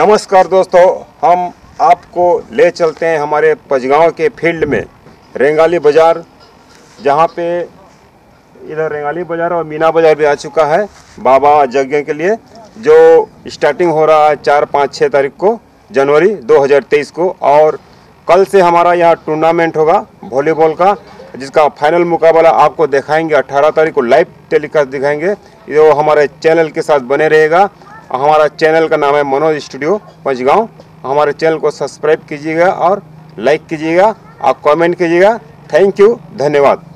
नमस्कार दोस्तों, हम आपको ले चलते हैं हमारे पचगांव के फील्ड में रेंगाली बाज़ार, जहां पे इधर रेंगाली बाज़ार और मीना बाज़ार भी आ चुका है बाबा यज्ञ के लिए, जो स्टार्टिंग हो रहा है 4, 5, 6 तारीख को जनवरी 2023 को। और कल से हमारा यहाँ टूर्नामेंट होगा वॉलीबॉल का, जिसका फाइनल मुकाबला आपको दिखाएंगे 18 तारीख को, लाइव टेलीकास्ट दिखाएंगे। ये हमारे चैनल के साथ बने रहेगा। हमारा चैनल का नाम है मनोज स्टूडियो पचगांव। हमारे चैनल को सब्सक्राइब कीजिएगा और लाइक कीजिएगा और कमेंट कीजिएगा। थैंक यू, धन्यवाद।